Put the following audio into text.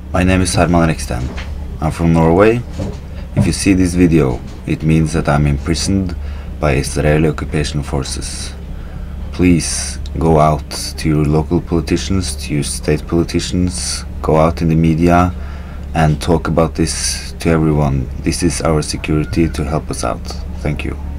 My name is Herman Reksten. I'm from Norway. If you see this video, it means that I'm imprisoned by Israeli occupation forces. Please go out to your local politicians, to your state politicians, go out in the media and talk about this to everyone. This is our security to help us out. Thank you.